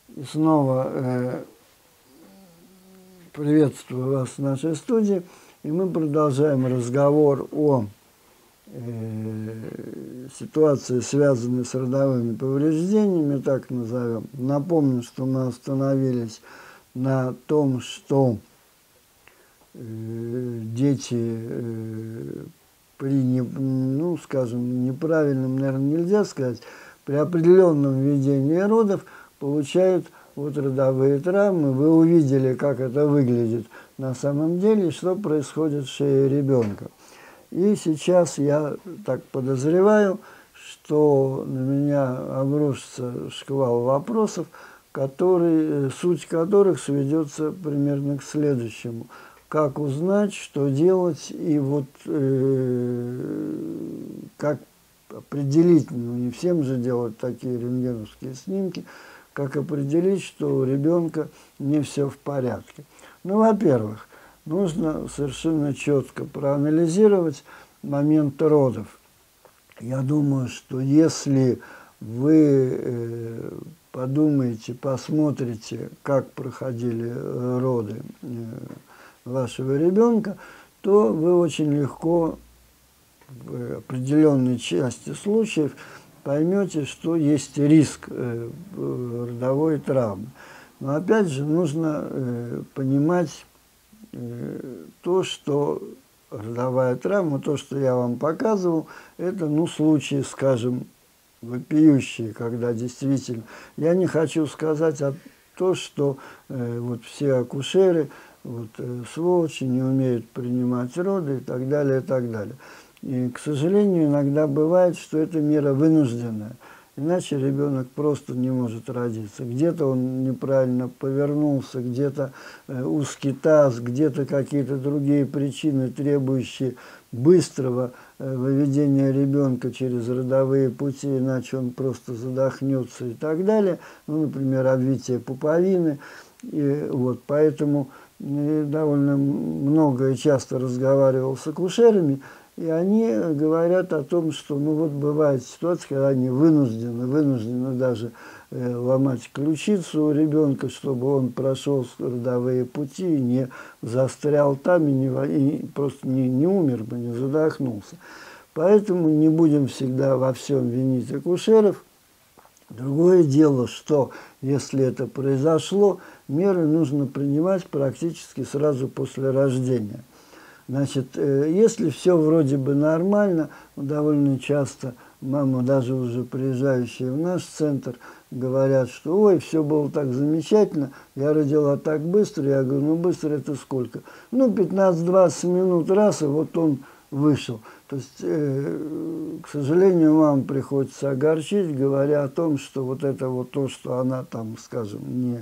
И снова приветствую вас в нашей студии. И мы продолжаем разговор о ситуации, связанной с родовыми повреждениями, так назовем. Напомню, что мы остановились на том, что дети при, ну, скажем, неправильном, наверное, нельзя сказать, при определенном ведении родов получают вот родовые травмы. Вы увидели, как это выглядит на самом деле, что происходит в шее ребенка. И сейчас я так подозреваю, что на меня обрушится шквал вопросов, суть которых сведется примерно к следующему. Как узнать, что делать, и вот как определить, ну не всем же делать такие рентгеновские снимки, как определить, что у ребенка не все в порядке. Ну, во-первых, нужно совершенно четко проанализировать момент родов. Я думаю, что если вы подумаете, посмотрите, как проходили роды вашего ребенка, то вы очень легко в определенной части случаев поймете, что есть риск родовой травмы. Но опять же нужно понимать то, что родовая травма, то, что я вам показывал, это, ну, случаи, скажем, вопиющие, когда действительно... Я не хочу сказать то, что вот все акушеры вот, сволочи, не умеют принимать роды и так далее, и так далее. И, к сожалению, иногда бывает, что это мера вынужденная. Иначе ребенок просто не может родиться. Где-то он неправильно повернулся, где-то узкий таз, где-то какие-то другие причины, требующие быстрого выведения ребенка через родовые пути, иначе он просто задохнется и так далее. Ну, например, обвитие пуповины. И вот, поэтому довольно много и часто разговаривал с акушерами, и они говорят о том, что, ну вот бывает ситуация, когда они вынуждены даже ломать ключицу у ребенка, чтобы он прошел родовые пути и не застрял там, и просто не умер бы, не задохнулся. Поэтому не будем всегда во всем винить акушеров. Другое дело, что если это произошло, меры нужно принимать практически сразу после рождения. Значит, если все вроде бы нормально, довольно часто мамы, даже уже приезжающие в наш центр, говорят, что ой, все было так замечательно, я родила так быстро. Я говорю, ну быстро это сколько? Ну 15-20 минут раз, и вот он вышел. То есть, к сожалению, маму приходится огорчить, говоря о том, что вот это вот то, что она там, скажем,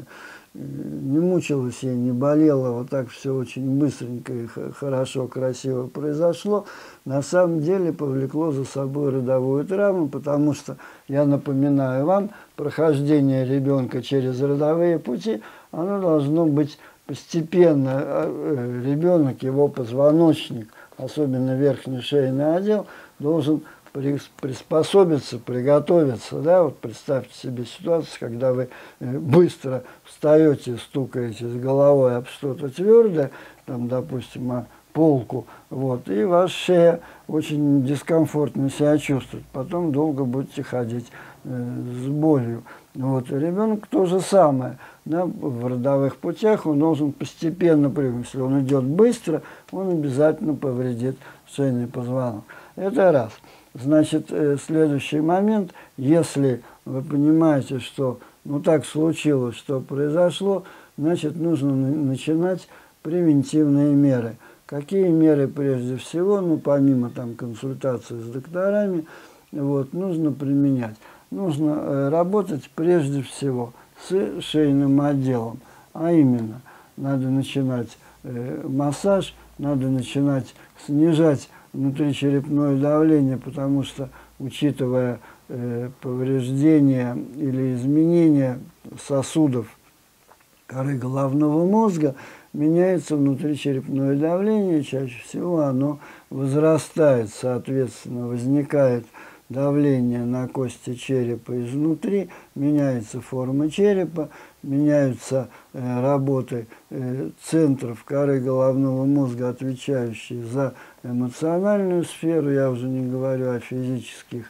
не мучилась, ей не болела, вот так все очень быстренько и хорошо, красиво произошло, на самом деле повлекло за собой родовую травму, потому что, я напоминаю вам, прохождение ребенка через родовые пути, оно должно быть постепенно. Ребенок, его позвоночник, особенно верхний шейный отдел, должен приспособиться, приготовиться. Да? Вот представьте себе ситуацию, когда вы быстро встаете, стукаете с головой об что-то твердое, там, допустим, о полку, вот, и ваша шея очень дискомфортно себя чувствует. Потом долго будете ходить с болью. Вот. Ребенок то же самое. Да, в родовых путях он должен постепенно прыгать. Если он идет быстро, он обязательно повредит шейный позвонок. Это раз. Значит, следующий момент, если вы понимаете, что ну так случилось, что произошло, значит, нужно начинать превентивные меры. Какие меры прежде всего, ну помимо там консультации с докторами, вот, нужно применять? Нужно работать прежде всего с шейным отделом, а именно надо начинать массаж, надо начинать снижать внутричерепное давление, потому что, учитывая повреждения или изменения сосудов коры головного мозга, меняется внутричерепное давление, чаще всего оно возрастает, соответственно, возникает давление на кости черепа изнутри, меняется форма черепа, меняются работы центров коры головного мозга, отвечающие за эмоциональную сферу, я уже не говорю о физических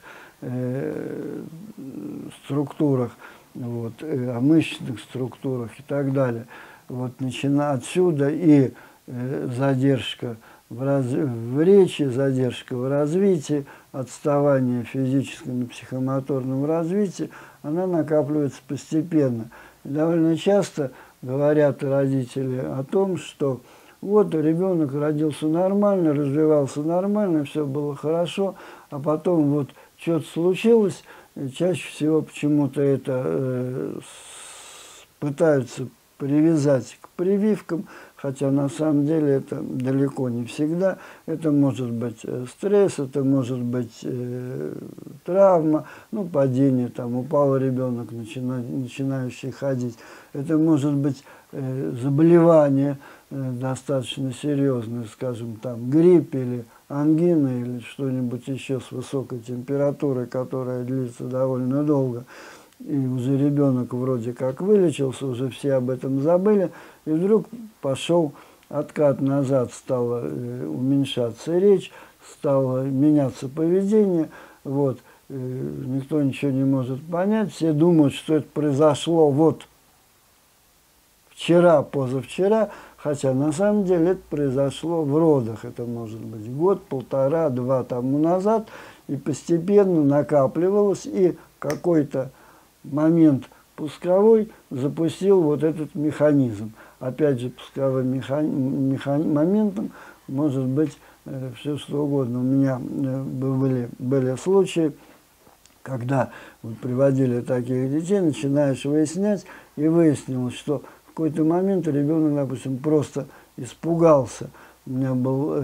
структурах, вот, о мышечных структурах и так далее. Вот, начиная отсюда и задержка в речи, задержка в развитии, отставание в физическом и психомоторном развитии, она накапливается постепенно. И довольно часто говорят родители о том, что вот ребенок родился нормально, развивался нормально, все было хорошо, а потом вот что-то случилось, и чаще всего почему-то это пытаются привязать к прививкам, хотя на самом деле это далеко не всегда. Это может быть стресс, это может быть травма, ну, падение, там, упал ребенок, начинающий ходить. Это может быть заболевание достаточно серьезное, скажем, там, грипп или ангина или что-нибудь еще с высокой температурой, которая длится довольно долго. И уже ребенок вроде как вылечился, уже все об этом забыли, и вдруг пошел откат назад, стала уменьшаться речь, стало меняться поведение, вот, никто ничего не может понять, все думают, что это произошло вот вчера, позавчера, хотя на самом деле это произошло в родах, это может быть год, полтора, два тому назад, и постепенно накапливалось, и какой-то момент пусковой запустил вот этот механизм. Опять же, пусковым моментом может быть все что угодно. У меня были случаи, когда вот приводили таких детей, начинаешь выяснять, и выяснилось, что в какой-то момент ребенок, допустим, просто испугался. У меня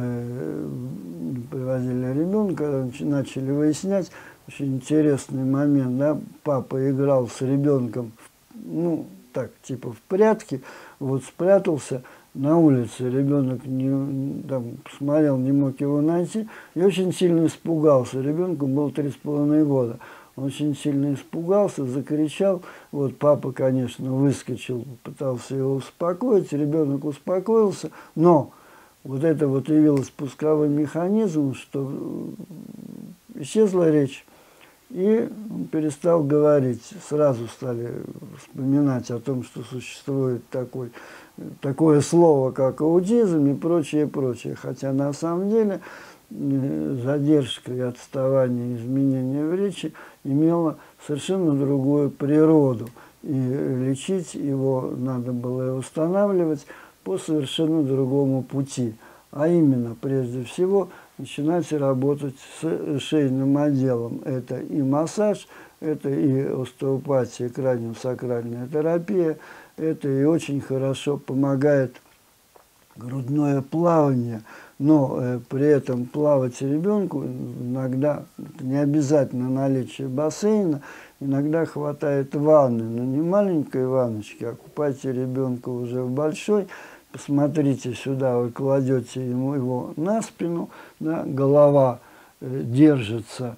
привозили ребенка, начали выяснять, очень интересный момент, да, папа играл с ребенком, ну, так, типа в прятки, вот спрятался на улице, ребенок там смотрел, не мог его найти, и очень сильно испугался, ребенку было 3,5 года, он очень сильно испугался, закричал, вот папа, конечно, выскочил, пытался его успокоить, ребенок успокоился, но вот это вот явилось пусковым механизмом, что исчезла речь. И он перестал говорить. Сразу стали вспоминать о том, что существует такое слово, как аутизм и прочее, прочее. Хотя на самом деле задержка и отставание, изменения в речи имело совершенно другую природу. И лечить его надо было и устанавливать по совершенно другому пути. А именно, прежде всего, начинать работать с шейным отделом. Это и массаж, это и остеопатия, краниосакральная терапия, это и очень хорошо помогает грудное плавание. Но при этом плавать ребенку иногда, не обязательно наличие бассейна, иногда хватает ванны, но не маленькой ванночки, а купайте ребенка уже в большой. Посмотрите сюда, вы кладете его на спину, да, голова держится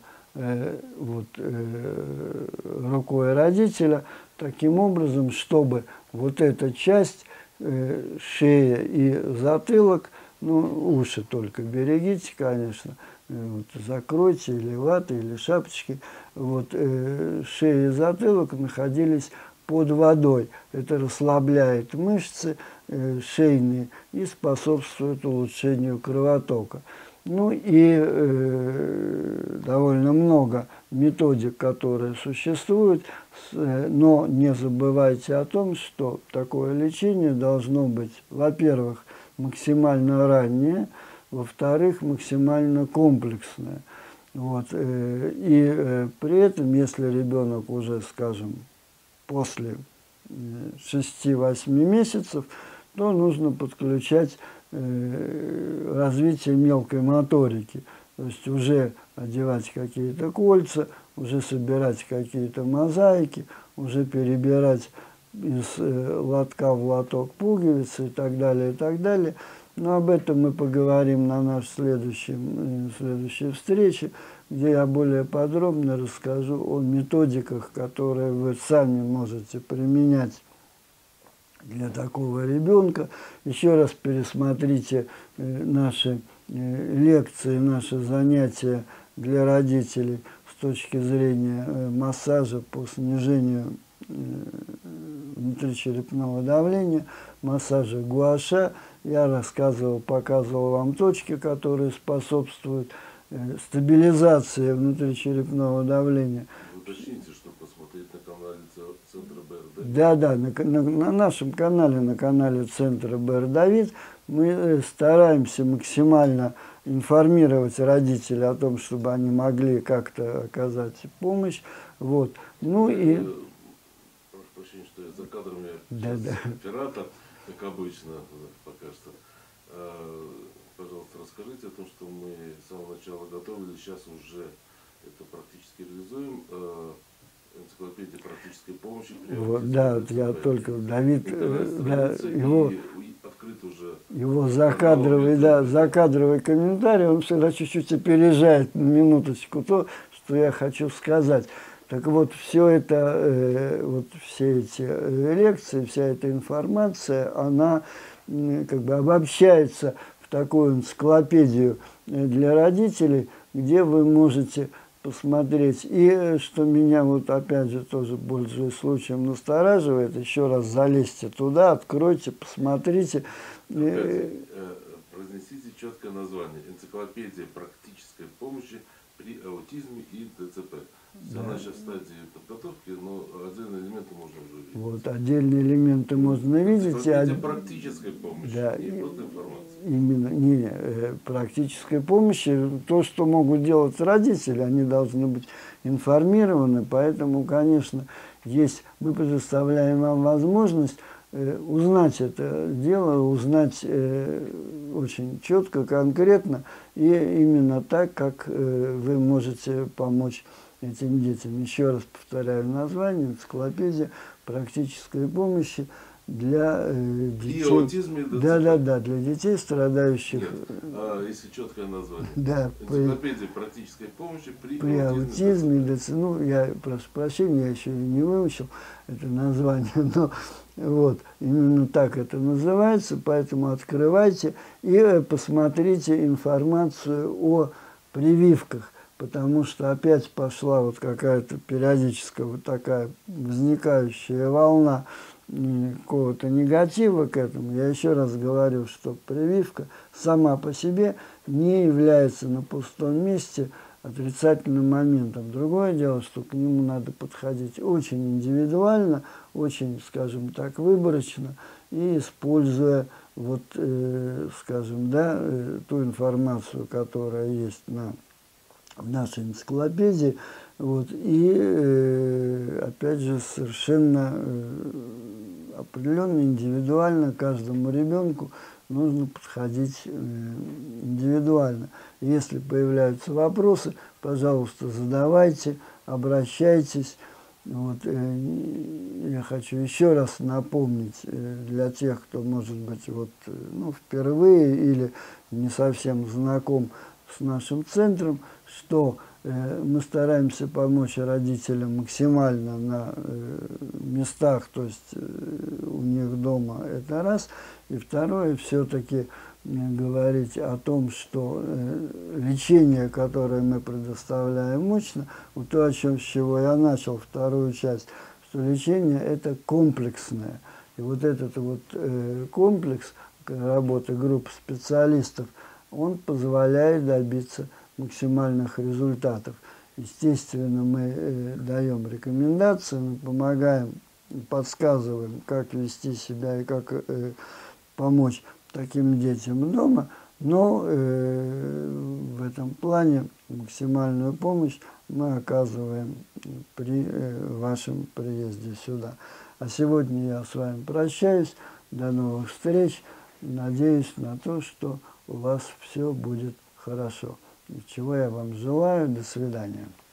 рукой родителя, таким образом, чтобы вот эта часть, шея и затылок, ну, уши только берегите, конечно, вот, закройте или ватой, или шапочки, вот, шея и затылок находились под водой. Это расслабляет мышцы шейные и способствует улучшению кровотока. Ну и довольно много методик, которые существуют, но не забывайте о том, что такое лечение должно быть, во-первых, максимально раннее, во-вторых, максимально комплексное. Вот. И при этом, если ребенок уже, скажем, после 6-8 месяцев, то нужно подключать развитие мелкой моторики. То есть уже одевать какие-то кольца, уже собирать какие-то мозаики, уже перебирать из лотка в лоток пуговицы и так далее, и так далее. Но об этом мы поговорим на нашей следующей встрече. где я более подробно расскажу о методиках, которые вы сами можете применять для такого ребенка. Еще раз пересмотрите наши лекции, наши занятия для родителей с точки зрения массажа по снижению внутричерепного давления, массажа гуаша. Я рассказывал, показывал вам точки, которые способствуют стабилизации внутричерепного давления. Уточните, что посмотреть на канале Центра БР. Да, на нашем канале, на канале Центра БР Давид, мы стараемся максимально информировать родителей о том, чтобы они могли как-то оказать помощь. Вот. Ну и... Прошу прощения, что я за кадром, я оператор, как обычно, пока что. Пожалуйста, расскажите о том, что мы с самого начала готовили, сейчас уже это практически реализуем. Энциклопедия практической помощи. Вот, да, вот я только, Давид, его закадровый комментарий, он всегда чуть-чуть опережает на минуточку то, что я хочу сказать. Так вот, все это, вот все эти лекции, вся эта информация, она как бы обобщается в такую энциклопедию для родителей, где вы можете посмотреть. И что меня вот опять же тоже пользуясь случаем настораживает, еще раз залезьте туда, откройте, посмотрите. Произнесите четкое название. Энциклопедия практической помощи при аутизме и ДЦП. Да. Она сейчас в стадии подготовки, но отдельные элементы можно уже видеть. Вот, отдельные элементы можно видеть. Энциклопедия практической помощи, да, не просто информация. Именно, практической помощи, то, что могут делать родители, они должны быть информированы, поэтому, конечно, мы предоставляем вам возможность узнать это дело, узнать очень четко, конкретно, и именно так, как вы можете помочь этим детям. Еще раз повторяю название: энциклопедия практической помощи для детей. И аутизме, да, для детей, страдающих. Нет, если четкое название. Да, энциклопедия практической помощи при аутизме и ДЦП. Ну, я прошу прощения, я еще и не выучил это название, но вот именно так это называется, поэтому открывайте и посмотрите информацию о прививках. Потому что опять пошла вот какая-то периодическая вот такая возникающая волна какого-то негатива к этому. Я еще раз говорю, что прививка сама по себе не является на пустом месте отрицательным моментом. Другое дело, что к нему надо подходить очень индивидуально, очень, скажем так, выборочно, и используя вот, скажем, да, ту информацию, которая есть в нашей энциклопедии, вот, и опять же совершенно определенно индивидуально каждому ребенку нужно подходить индивидуально. Если появляются вопросы, пожалуйста, задавайте, обращайтесь. Вот, я хочу еще раз напомнить для тех, кто, может быть, вот, ну, впервые или не совсем знаком с нашим центром, что мы стараемся помочь родителям максимально на местах, то есть у них дома, это раз. И второе, все-таки говорить о том, что лечение, которое мы предоставляем мощно, вот то, с чего я начал вторую часть, что лечение это комплексное. И вот этот вот комплекс работы группы специалистов, он позволяет добиться максимальных результатов. Естественно, мы даем рекомендации, мы помогаем, подсказываем, как вести себя и как помочь таким детям дома, но в этом плане максимальную помощь мы оказываем при вашем приезде сюда. А сегодня я с вами прощаюсь. До новых встреч. Надеюсь на то, что у вас все будет хорошо. Чего я вам желаю. До свидания.